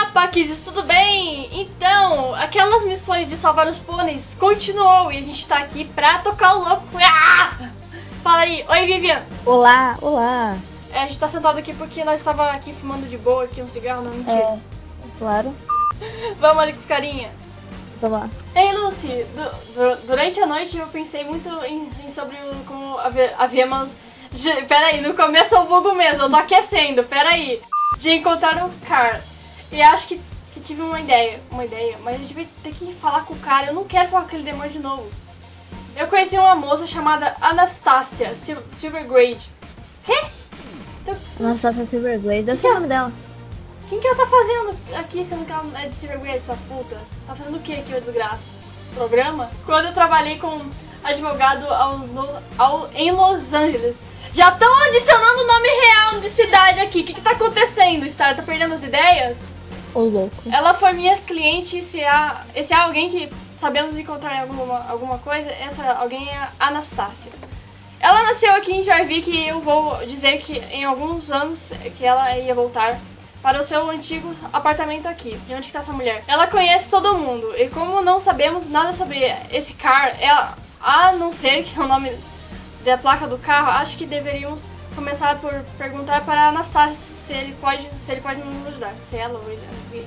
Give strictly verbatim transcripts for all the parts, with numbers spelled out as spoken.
Paquizes, tudo bem? Então, aquelas missões de salvar os pôneis continuou e a gente tá aqui pra tocar o louco. Ah! Fala aí. Oi, Vivian. Olá, olá. É, a gente tá sentado aqui porque nós tava aqui fumando de boa, aqui um cigarro, não mentira. É, claro. Vamos ali com os carinha. Vamos lá. Ei, Lucy, du du durante a noite eu pensei muito em, em sobre o, como haver, havíamos... De, peraí, no começo eu bugo mesmo, eu tô aquecendo, peraí. De encontrar um cara. E acho que, que tive uma ideia, uma ideia, mas a gente vai ter que falar com o cara, eu não quero falar com aquele demônio de novo. Eu conheci uma moça chamada Anastasia Sil Silverglade. Quê? Então, Anastasia Silverglade, eu sei o nome dela. Quem que ela tá fazendo aqui, sendo que ela é de Silverglade, essa puta? Tá fazendo o que aqui, ô desgraça? Programa? Quando eu trabalhei com advogado ao, ao, em Los Angeles. Já estão adicionando o nome real de cidade aqui. O que que tá acontecendo, Star? Tá perdendo as ideias? Ô, louco. Ela foi minha cliente e se há, esse é alguém que sabemos encontrar alguma, alguma coisa, essa alguém é a Anastasia. Ela nasceu aqui em Jarvik e eu vou dizer que em alguns anos que ela ia voltar para o seu antigo apartamento aqui. E onde que tá essa mulher? Ela conhece todo mundo e como não sabemos nada sobre esse car, ela, a não ser que o nome da placa do carro, acho que deveríamos começar por perguntar para a Anastasia se ele pode, se ele pode nos ajudar. Se ela ou ele...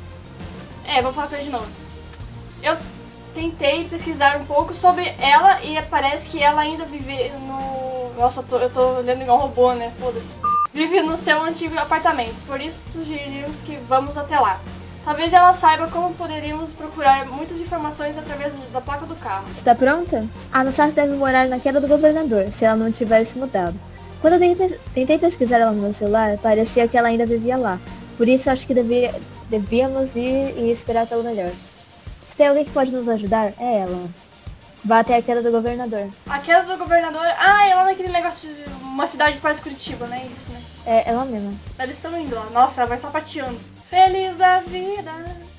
É, vou falar com ele de novo. Eu tentei pesquisar um pouco sobre ela e parece que ela ainda vive no... Nossa, eu tô, eu tô lendo igual um robô, né? Foda-se. Vive no seu antigo apartamento, por isso sugerimos que vamos até lá. Talvez ela saiba como poderíamos procurar muitas informações através da placa do carro. Está pronta? A Anastasia deve morar na queda do governador, se ela não tiver se mudado. Quando eu tentei, tentei pesquisar ela no meu celular, parecia que ela ainda vivia lá. Por isso acho que devia, devíamos ir e esperar pelo melhor. Se tem alguém que pode nos ajudar, é ela. Vá até a queda do governador. A queda do governador... Ah, é lá naquele negócio de uma cidade que parece Curitiba, né? Isso, né? É ela mesma. Eles estão indo lá. Nossa, ela vai sapateando. Feliz da vida.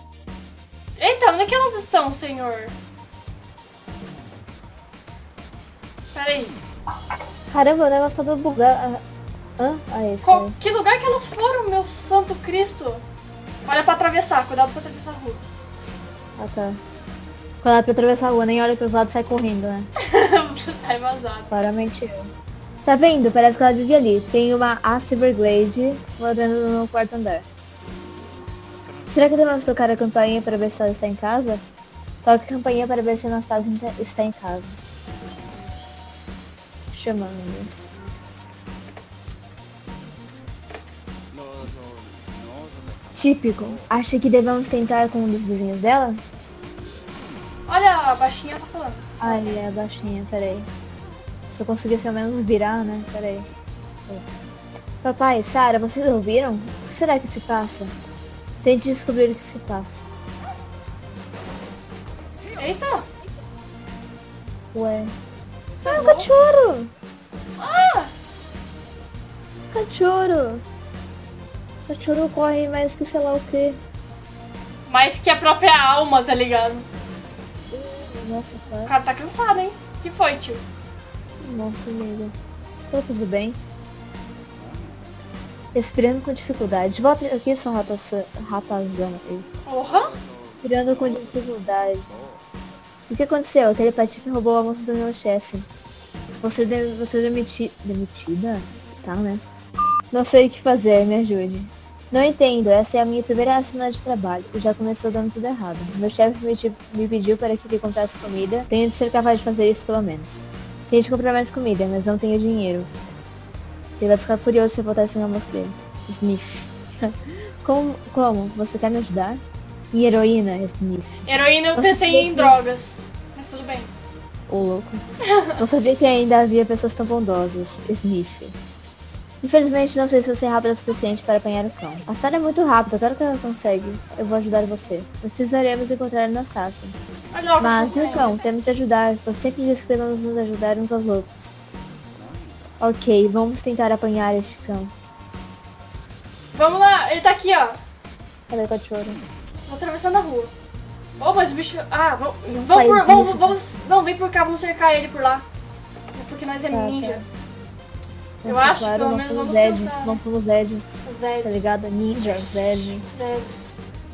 Eita, onde é que elas estão, senhor? Pera aí. Caramba, o negócio tá todo bugado. Hã? Aí, Qual, que lugar que elas foram, meu santo Cristo? Olha pra atravessar, cuidado pra atravessar a rua. Ah, tá. Quando ela pra atravessar a rua, nem olha pros lados e sai correndo, né? Sai vazado. Claramente eu. Tá vendo? Parece que ela vivia ali. Tem uma A Silverglade morando no quarto andar. Será que devemos tocar a campainha para ver se ela está em casa? Toque a campainha para ver se a Anastasia está em casa. Chamando. Típico. Acha que devemos tentar com um dos vizinhos dela? Olha, a baixinha tá falando. Ai, é a baixinha, peraí. Se eu conseguisse ao menos virar, né? Peraí. Papai, Sarah, vocês ouviram? O que será que se passa? Tente descobrir o que se passa. Eita! Ué. Você Ah, um cachorro! Ah! Cachorro! Cachorro corre mais que sei lá o que. Mais que a própria alma, tá ligado? Nossa, O cara. cara tá cansado, hein? O que foi, tio? Nossa, amiga. Tá tudo bem? Respirando com dificuldade. Volta aqui, são ratazana. Porra! Respirando com dificuldade. O que aconteceu? Aquele patife roubou o almoço do meu chefe. Você deve você demiti... demitida? Tá, né? Não sei o que fazer, me ajude. Não entendo, essa é a minha primeira semana de trabalho e já começou dando tudo errado. Meu chefe me, me pediu para que ele comprasse comida. Tenho de ser capaz de fazer isso pelo menos. Tenho de comprar mais comida, mas não tenho dinheiro. Ele vai ficar furioso se eu voltar sem o almoço dele. Sniff. como, como? Você quer me ajudar? Minha heroína, Sniff. Heroína eu Você pensei em que... drogas. Mas tudo bem. Ô, louco. Não sabia que ainda havia pessoas tão bondosas. Sniff. Infelizmente, não sei se você é rápida o suficiente para apanhar o cão. A Sarah é muito rápida, claro que ela consegue. Eu vou ajudar você. Precisaremos encontrar a Anastasia. Olha, Mas, cachorro e o cão? Temos de ajudar. Você sempre disse que devemos nos ajudar uns aos outros. Ok, vamos tentar apanhar este cão. Vamos lá, ele tá aqui, ó. Cadê o cachorro? Tô atravessando a rua. Oh, mas o bicho... Ah, vamos, vamos, Faz por, isso, vamos, cara. vamos... Não, vem por cá, vamos cercar ele por lá. Porque nós é Tá, ninja. tá. Eu Nossa, acho, claro, pelo nós menos somos vamos Zed. tentar. Nós somos Zed, O Zed. tá ligado? Ninja, Zed. Zed.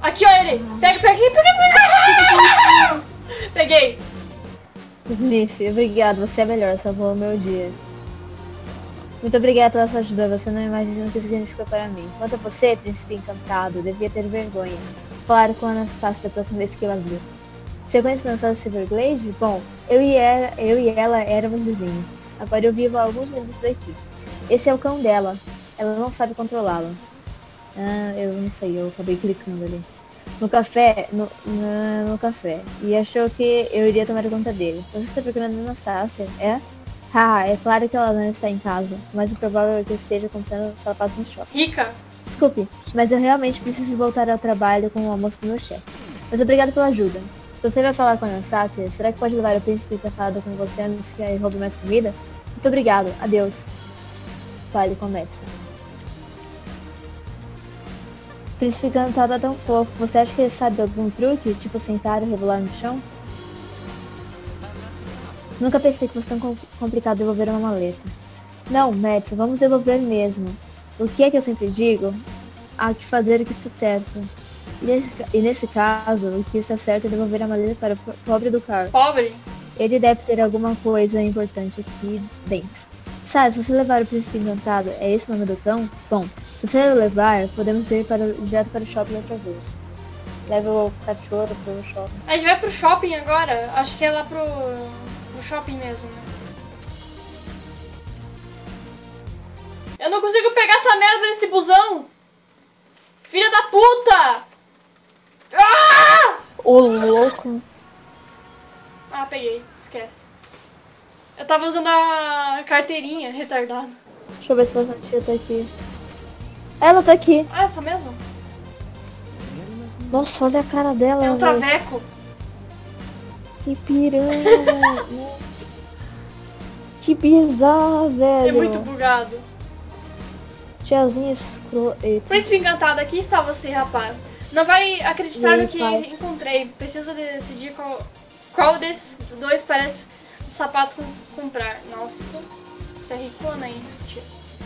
Aqui, olha ele. Pega, pega, pega, pega. Peguei. Sniff, obrigado, você é melhor, salvou o meu dia. Muito obrigada pela sua ajuda, você não imagina o que significou para mim. Quanto a você, príncipe encantado, devia ter vergonha. Falar com a Anastasia da próxima vez que ela viu. Você conhece a Anastasia Silverglade? Bom, eu e, ela, eu e ela éramos vizinhos. Agora eu vivo a alguns minutos daqui. Esse é o cão dela. Ela não sabe controlá-lo. Ah, eu não sei, eu acabei clicando ali. No café, no, no, no café. E achou que eu iria tomar conta dele. Você está procurando a Anastasia, é? Haha, é claro que ela não está em casa. Mas o provável é que eu esteja comprando sapatos no shopping. Rica. Desculpe, mas eu realmente preciso voltar ao trabalho com o almoço do meu chefe. Mas obrigado pela ajuda. Se você vai falar com a Anastasia, será que pode levar o príncipe encantado com você antes que ele roube mais comida? Muito obrigado, adeus. Fale com a Max. O príncipe encantado é tão fofo. Você acha que ele sabe algum truque, tipo sentar e rebolar no chão? Nunca pensei que fosse tão com complicado devolver uma maleta. Não, Max, vamos devolver mesmo. O que é que eu sempre digo? Há que fazer o que está certo. E nesse, e nesse caso, o que está certo é devolver a maleta para o pobre do Carl. Pobre? Ele deve ter alguma coisa importante aqui dentro. Sabe, se você levar o príncipe encantado, é esse o nome do cão? Bom, se você o levar, podemos ir para, direto para o shopping outra vez. Leva o cachorro para o shopping. A gente vai pro shopping agora? Acho que é lá pro, pro shopping mesmo, né? Eu não consigo pegar essa merda desse busão! Filha da puta! Ah! Ô, louco! Ah, peguei. Esquece. Eu tava usando a carteirinha, retardado. Deixa eu ver se essa tia tá aqui. Ela tá aqui. Ah, essa mesmo? Nossa, olha a cara dela. É um velho. traveco. Que piranha. Que bizarro, velho. É muito bugado. Tiazinha escro... Eita. Príncipe encantado, aqui está você, rapaz. Não vai acreditar E no que pai? encontrei. Preciso decidir qual, qual desses dois parece o sapato com, comprar. Nossa, você é ricona, hein, tia.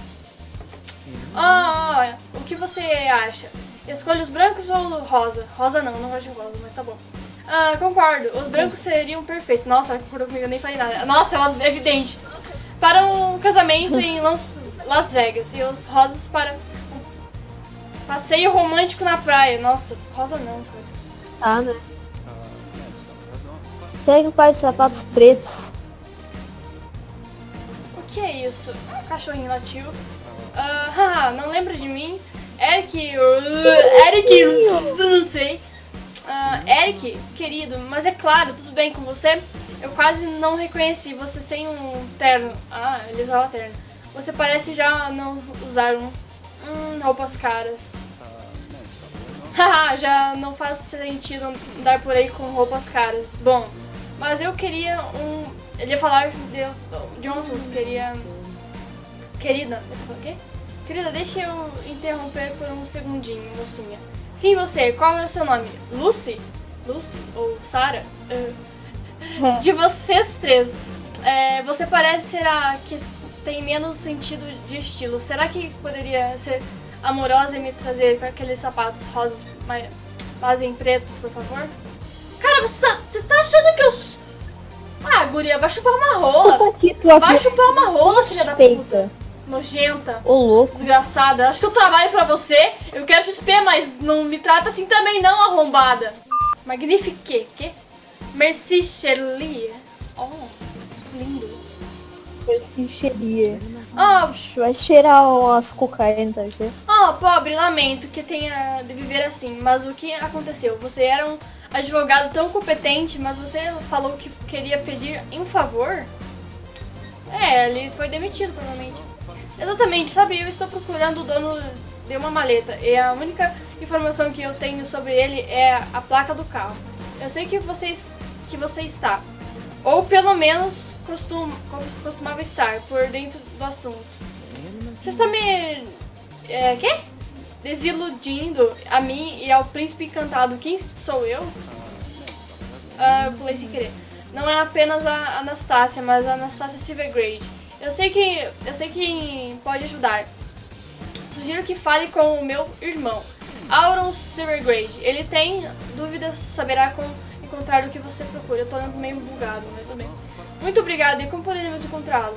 Ah, o que você acha? Escolha os brancos ou rosa? Rosa não, não gosto de rosa, mas tá bom. Ah, concordo, os brancos seriam perfeitos. Nossa, ela concordou comigo, eu nem falei nada. Nossa, ela é evidente. Para um casamento em Las, Las Vegas. E os rosas para um passeio romântico na praia. Nossa, rosa não, cara. Tá, né? Segue o par de sapatos pretos. O que é isso? Cachorrinho latiu. Ah, haha, não lembra de mim? Eric... uh, Eric... não sei. Ah, Eric, querido, mas é claro, tudo bem com você? Eu quase não reconheci você sem um terno. Ah, ele usava terno. Você parece já não usar um... Hum, roupas caras. Haha, já não faz sentido andar por aí com roupas caras. Bom, mas eu queria um... Ele ia falar de, de um assunto, queria... Querida, o quê? Querida, deixa eu interromper por um segundinho, mocinha. Sim, você, qual é o seu nome? Lucy? Lucy? Ou Sarah? Uh, de vocês três, é, você parece ser a que tem menos sentido de estilo. Será que poderia ser amorosa e me trazer com aqueles sapatos rosas, mas, mas em preto, por favor? Cara, você tá, você tá achando que eu... Ah, guria, vai chupar uma rola. Tá aqui, tua Vai chupar uma rola, filha da puta. Nojenta. Ô, louco. Desgraçada. Acho que eu trabalho pra você. Eu quero X P, mas não me trata assim também não, arrombada. Magnifique. Que? Merci, Shirley. Oh, lindo. Merci, cheiria. Oh, Vai cheirar umas cocaína, tá aqui? oh, pobre, lamento que tenha de viver assim. Mas o que aconteceu? Você era um advogado tão competente, mas você falou que queria pedir um favor? É, ele foi demitido, provavelmente. Exatamente, sabe, eu estou procurando o dono de uma maleta e a única informação que eu tenho sobre ele é a placa do carro. Eu sei que você, que você está, ou pelo menos costum, costumava estar, por dentro do assunto. Você está me... É, quê? Desiludindo a mim e ao príncipe encantado. Quem sou eu? Ah, eu pulei sem querer. Não é apenas a Anastasia, mas a Anastasia Silverglade. Eu sei que eu sei quem pode ajudar. Sugiro que fale com o meu irmão. Auron Silvergrade. Ele tem dúvidas, saberá como encontrar o que você procura. Eu tô meio bugado, mas tudo bem. Muito obrigado. E como poderíamos encontrá-lo?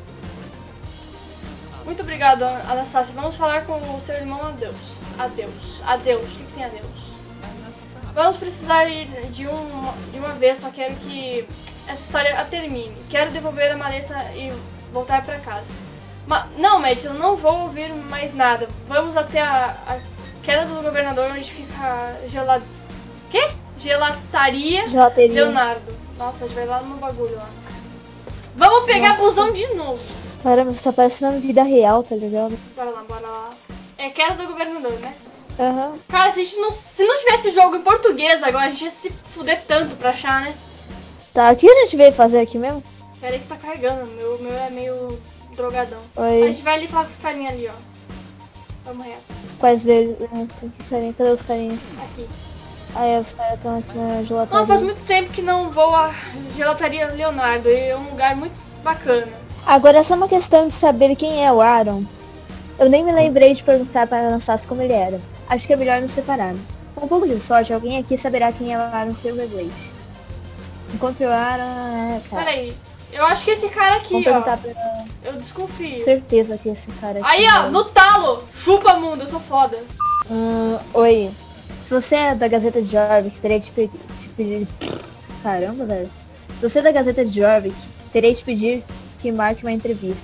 Muito obrigado, Anastácia. Vamos falar com o seu irmão. Adeus. Adeus. Adeus. O que, que tem adeus? Vamos precisar ir de, um, de uma vez. Só quero que essa história a termine. Quero devolver a maleta e voltar pra casa. Ma não, Matt, eu não vou ouvir mais nada. Vamos até a, a queda do governador, onde fica a gelad... Quê? Gelataria Gelateria. Leonardo. Nossa, a gente vai lá no bagulho lá. Vamos pegar Nossa. busão de novo. Caramba, você tá parecendo na vida real, tá ligado? Bora lá, bora lá. É queda do governador, né? Aham. Uhum. Cara, se, a gente não, se não tivesse jogo em português agora, a gente ia se fuder tanto pra achar, né? Tá, o que a gente veio fazer aqui mesmo? Pera aí que tá carregando, meu, meu é meio drogadão. Oi. A gente vai ali falar com os carinha ali, ó. Vamos reto. Quais deles? Ah, tem que carinha. Cadê os carinhas? Aqui. Ah, é, os caras estão aqui na gelataria. Não, faz muito tempo que não vou à Gelataria Leonardo. É um lugar muito bacana. Agora é só uma questão de saber quem é o Aaron. Eu nem me lembrei de perguntar para a Anastácia como ele era. Acho que é melhor nos separarmos. Com um pouco de sorte, alguém aqui saberá quem é o Aaron Silverblade. Encontre o Aaron... É, cara. Peraí. Eu acho que esse cara aqui, Vamos ó. perguntar pra... Eu desconfio. Certeza que esse cara aqui... Aí, ó, no talo. Chupa, mundo. Eu sou foda. Hum, oi. Se você é da Gazeta de Jorvik, terei te, pe te pedir... Caramba, velho. Se você é da Gazeta de Jorvik, terei te pedir que marque uma entrevista.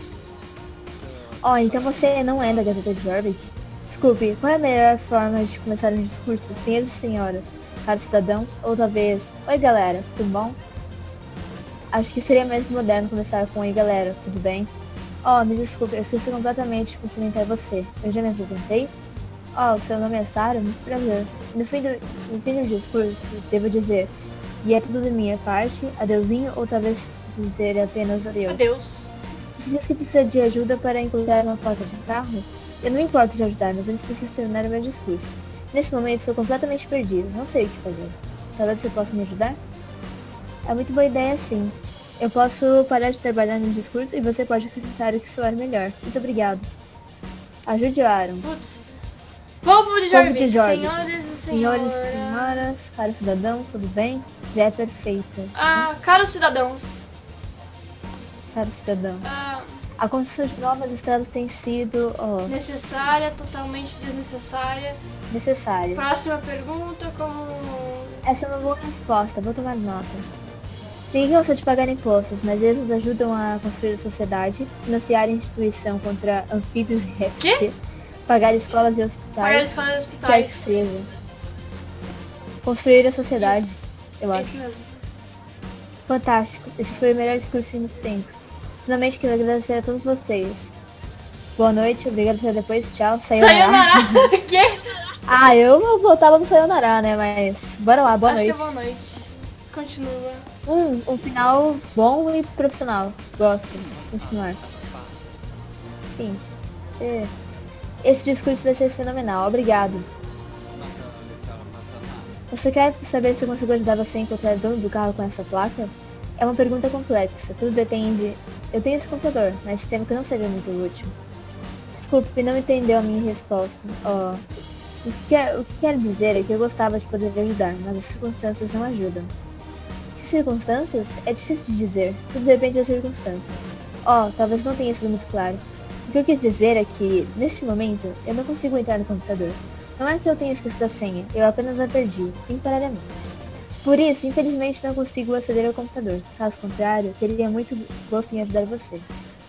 Ó, oh, então você não é da Gazeta de Jorvik? Desculpe, qual é a melhor forma de começar um discurso, senhores e senhoras, caros cidadãos, ou talvez... Oi, galera, tudo bom? Acho que seria mais moderno começar com oi, galera, tudo bem? Ó, oh, me desculpe, eu esqueci completamente de cumprimentar você. Eu já me apresentei? Ó, oh, seu nome é Sarah? Muito prazer. No fim, do, no fim do discurso, devo dizer, e é tudo da minha parte, adeusinho, ou talvez dizer apenas adeus. Adeus. Você diz que precisa de ajuda para encontrar uma porta de carro? Eu não me importo de ajudar, mas antes preciso terminar o meu discurso. Nesse momento, estou completamente perdido, não sei o que fazer. Talvez você possa me ajudar? É muito boa ideia, sim. Eu posso parar de trabalhar no discurso e você pode acrescentar o que soar melhor. Muito obrigado. Ajude o Aaron. Putz. Povo de Jorvik, senhores e senhoras. Senhores e senhoras, caros cidadãos, tudo bem? Já é perfeita. Ah, caros cidadãos. Caros cidadãos. Ah, a construção de novas estradas tem sido oh, necessária, totalmente desnecessária. necessária. Próxima pergunta, como... Essa é uma boa resposta, vou tomar nota. Ninguém gosta de pagar impostos, mas eles nos ajudam a construir a sociedade, financiar a instituição contra anfíbios e répteis, pagar escolas e hospitais, Pagar escolas e quer que hospitais. seja. Construir a sociedade, Isso. eu É acho. isso mesmo. Fantástico, esse foi o melhor discurso em muito tempo. Finalmente quero agradecer a todos vocês. Boa noite, obrigado por depois, tchau, sayonara. Sayonara! Quê? Ah, eu voltava no sayonara, né, mas bora lá, boa Acho noite. que é boa noite. Continua. Um, um final bom e profissional. Gosto. Continuar. Sim. É. Esse discurso vai ser fenomenal. Obrigado. Você quer saber se eu consigo ajudar você a encontrar o dono do carro com essa placa? É uma pergunta complexa. Tudo depende... Eu tenho esse computador, mas temo que não seja muito útil. Desculpe, não entendeu a minha resposta. Oh. O, que quer, o que quero dizer é que eu gostava de poder ajudar, mas as circunstâncias não ajudam. Circunstâncias? É difícil de dizer. Tudo depende das circunstâncias. Oh, talvez não tenha sido muito claro. O que eu quis dizer é que, neste momento, eu não consigo entrar no computador. Não é que eu tenha esquecido a senha, eu apenas a perdi, temporariamente. Por isso, infelizmente, não consigo aceder ao computador. Caso contrário, teria muito gosto em ajudar você.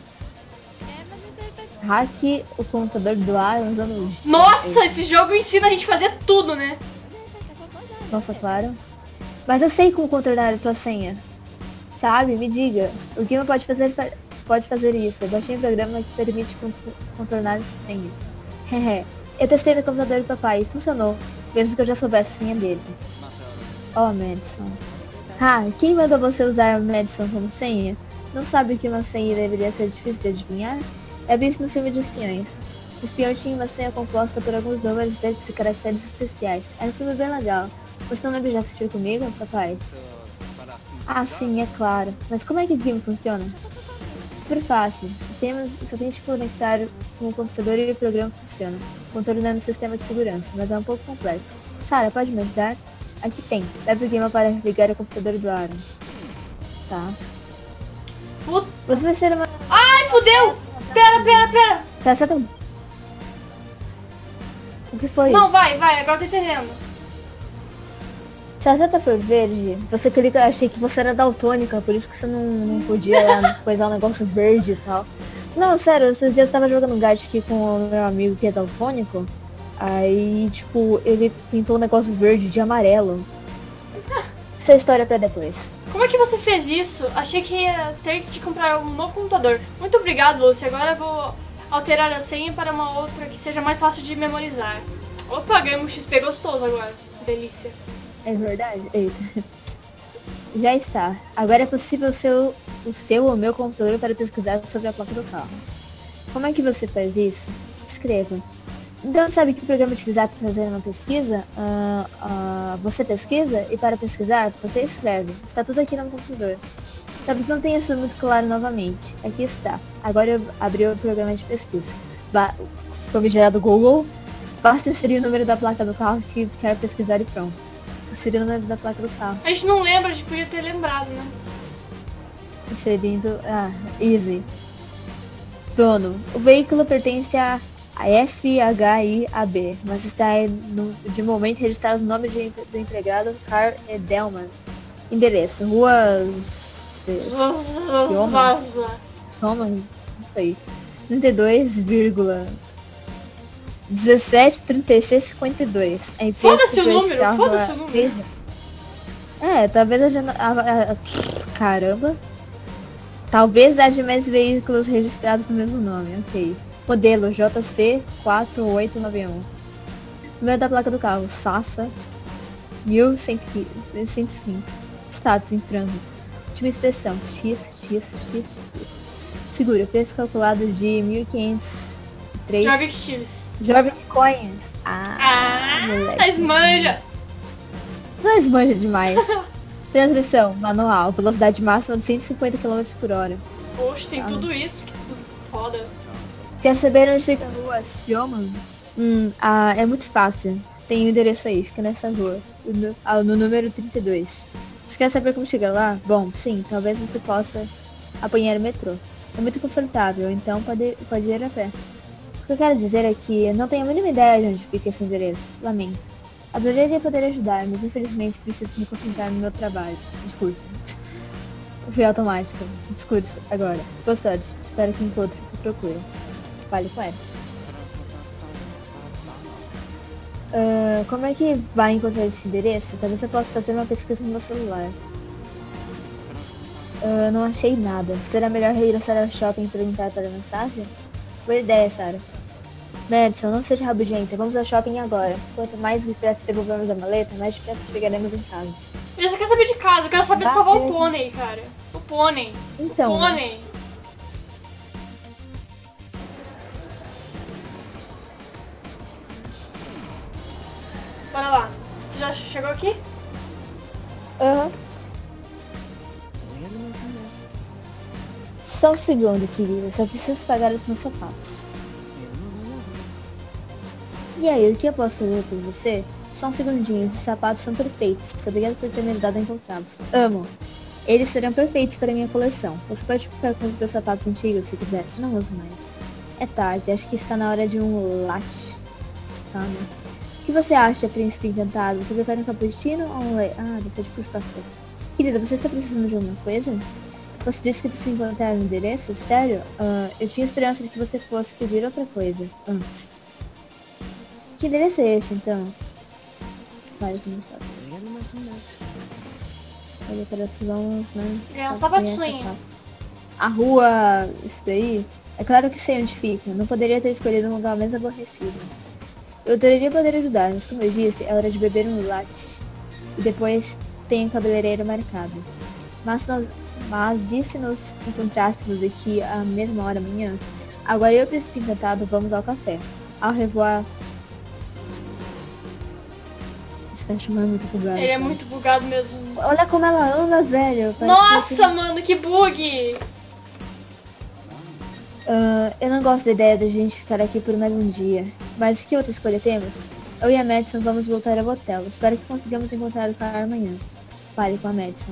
Hacke o computador do Aaron usando... Nossa, esse jogo ensina a gente a fazer tudo, né? Nossa, claro. Mas eu sei como contornar a tua senha. Sabe? Me diga. O Gima pode fazer, fa pode fazer isso. Eu baixei um programa que permite cont contornar as senhas. Hehe. Eu testei no computador do papai e funcionou. Mesmo que eu já soubesse a senha dele. Oh, Madison. Ah, quem mandou você usar Madison como senha? Não sabe que uma senha deveria ser difícil de adivinhar? É visto no filme de espiões. O espião tinha uma senha composta por alguns números, letras e caracteres especiais. Era um filme bem legal. Você não lembra de assistir comigo, papai? Ah, sim, é claro. Mas como é que o game funciona? super fácil. Só, temos, só tem que conectar com o computador e o programa funciona, contornando o sistema de segurança, mas é um pouco complexo. Sarah, pode me ajudar? Aqui tem. Leve o game para ligar o computador do Aaron. Tá. Put... Você vai ser uma... Ai, fudeu! Pera, pera, pera! Tá, tá bom. O que foi? Não, vai, vai, agora eu tô entendendo. Se a seta for verde, você clica, achei que você era daltônica, por isso que você não, não podia lá coisar um negócio verde e tal. Não, sério, esses dias eu tava jogando Gartic com o meu amigo que é daltônico. Aí, tipo, ele pintou um negócio verde de amarelo. Isso é história pra depois. Como é que você fez isso? Achei que ia ter que te comprar um novo computador. Muito obrigado, Lucy. Agora eu vou alterar a senha para uma outra que seja mais fácil de memorizar. Opa, ganhei um X P gostoso agora. Delícia. É verdade? Eita. Já está. Agora é possível ser o, o seu ou o meu computador para pesquisar sobre a placa do carro. Como é que você faz isso? Escreva. Então, sabe que programa utilizar para fazer uma pesquisa? Uh, uh, você pesquisa e para pesquisar, você escreve. Está tudo aqui no computador. Talvez não tenha sido muito claro novamente. Aqui está. Agora eu abri o programa de pesquisa. Ba Ficou gerado Google. Basta inserir o número da placa do carro que quer pesquisar e pronto. Inserir o número da placa do carro. A gente não lembra, a gente podia ter lembrado, né? Inserindo... Ah, easy. Dono. O veículo pertence a... A F H I A B, mas está no, de momento registrado o nome de, do empregado Carl Edelman. Endereço, rua... Soma? Não sei. trinta e dois, dezessete, trinta e seis, cinquenta e dois. Foda-se o número, foda-se o número. É, talvez haja... A, a, a, caramba. Talvez haja mais veículos registrados no mesmo nome, ok. Modelo J C quatro oito nove um. Número da placa do carro, Sassa mil cento e cinco. Status em trânsito. Última inspeção, X, X, X, X. Seguro, preço calculado de mil e quinhentos e três. Jorvik Chiles. Jorvik Coins. Ah, ah nós manja. Nós manja demais. Transmissão, manual, velocidade máxima de cento e cinquenta quilômetros por hora. Poxa, tem ah. tudo isso, que foda. Quer saber onde fica a rua Sioman? Hum, ah, é muito fácil. Tem o um endereço aí, fica nessa rua. No, ah, no número trinta e dois. Você quer saber como chegar lá? Bom, sim, talvez você possa apanhar o metrô. É muito confortável, então pode, pode ir a pé. O que eu quero dizer é que não tenho a mínima ideia de onde fica esse endereço. Lamento. Adoraria poder ajudar, mas infelizmente preciso me concentrar no meu trabalho. Discurso. Fui automática. Discurso, agora. Custódio, espero que encontre o que procura. Fale com ela. Uh, como é que vai encontrar esse endereço? Talvez eu possa fazer uma pesquisa no meu celular. Uh, não achei nada. Será melhor regressar ao shopping e perguntar para a Anastasia? Boa ideia, Sarah. Madison, não seja rabugenta. Vamos ao shopping agora. Quanto mais depressa devolvermos a maleta, mais depressa chegaremos em casa. Eu já quero saber de casa. Eu quero saber de salvar o pônei, cara. O pônei. Então. O pônei. Bora lá. Você já chegou aqui? Aham. Uhum. Só um segundo, querida. Só preciso pagar os meus sapatos. E aí, o que eu posso fazer por você? Só um segundinho. Esses sapatos são perfeitos. Obrigada por ter me ajudado a encontrá-los. Amo. Eles serão perfeitos para minha coleção. Você pode ficar com os meus sapatos antigos se quiser. Não uso mais. É tarde. Acho que está na hora de um latte. Tá, né? O que você acha, príncipe encantado? Você prefere um cappuccino ou um leite? Ah, você de puxo café. Querida, você está precisando de alguma coisa? Você disse que precisa encontrar o endereço? Sério? Uh, eu tinha esperança de que você fosse pedir outra coisa. Uh. Que endereço é este, então? Vai, aqui no estado. Olha, para vamos, né? É um sapatinho. A rua... Isso daí? É claro que sei onde fica. Não poderia ter escolhido um lugar mais aborrecido. Eu deveria poder ajudar, mas como eu disse, é hora de beber um latte. E depois tem o cabeleireiro marcado. Mas, nós, mas e se nos encontrássemos aqui à mesma hora amanhã? Agora eu e o príncipe encantado vamos ao café. Ao revoar... Esse cachorro é muito bugado. Ele é muito bugado mesmo. Olha como ela anda, velho. Nossa, que... mano, que bug! Ah, eu não gosto da ideia da gente ficar aqui por mais um dia. Mas que outra escolha temos? Eu e a Madison vamos voltar ao hotel. Espero que consigamos encontrar o cara amanhã. Fale com a Madison.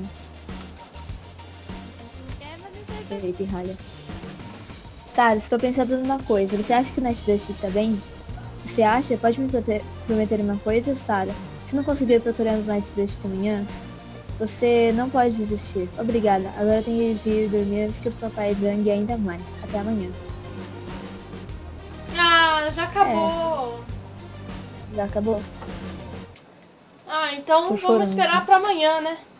Ei, pirralha. Sarah, estou pensando numa coisa. Você acha que o Night Dust tá bem? Você acha? Pode me prote- prometer uma coisa, Sarah? Se não conseguir procurar o Night Dust amanhã, você não pode desistir. Obrigada. Agora eu tenho de ir dormir antes que o papai zangue ainda mais. Até amanhã. Ah, já acabou. Já acabou? Ah, então Tô vamos chorando. esperar pra amanhã, né?